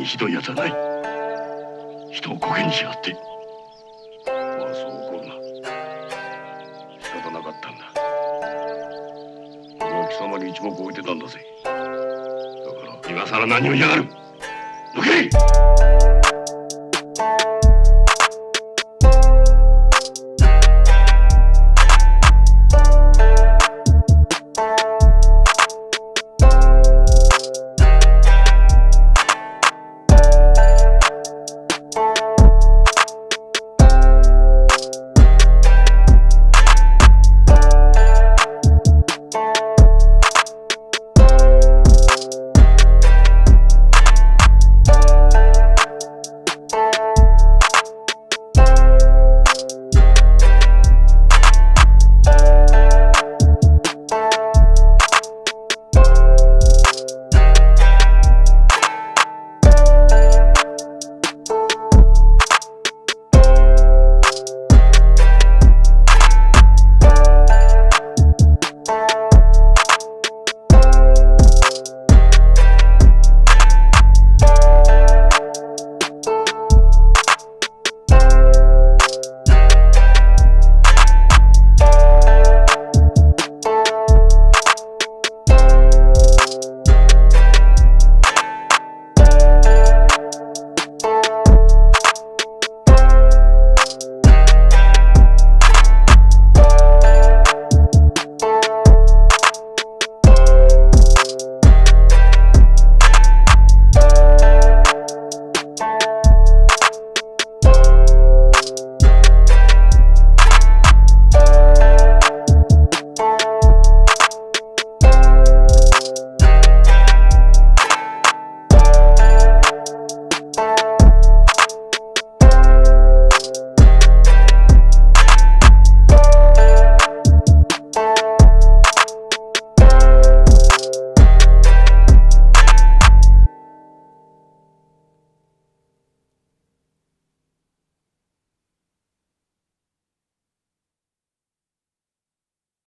にひどいやつはない。人をコケにしやがって。まあそう怒るな。仕方なかったんだ。俺は貴様に一目置いてたんだぜ。だから今さら何を言いやがる。抜け！